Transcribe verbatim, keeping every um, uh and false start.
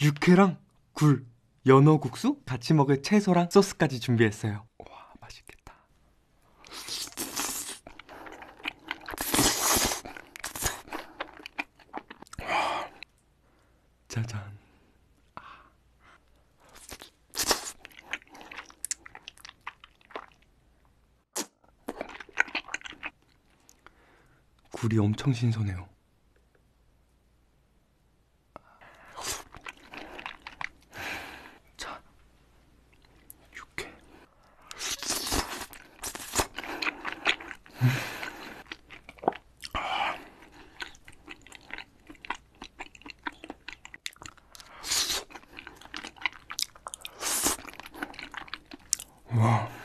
육회랑 굴, 연어국수, 같이 먹을 채소랑 소스까지 준비했어요. 와, 맛있겠다. 짜잔. 굴이 엄청 신선해요. 자, 육회. 와.